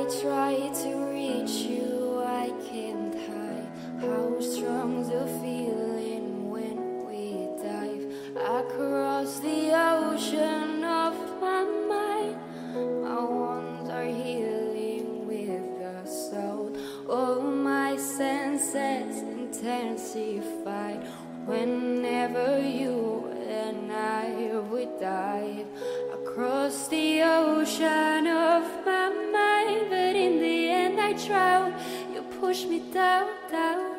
try to reach you, I can't hide how strong's the feeling when we dive across the ocean of my mind. My wounds are healing with the salt. All my senses intensified whenever you and I would dive across the ocean of my mind. But in the end I drown. You push me down, down.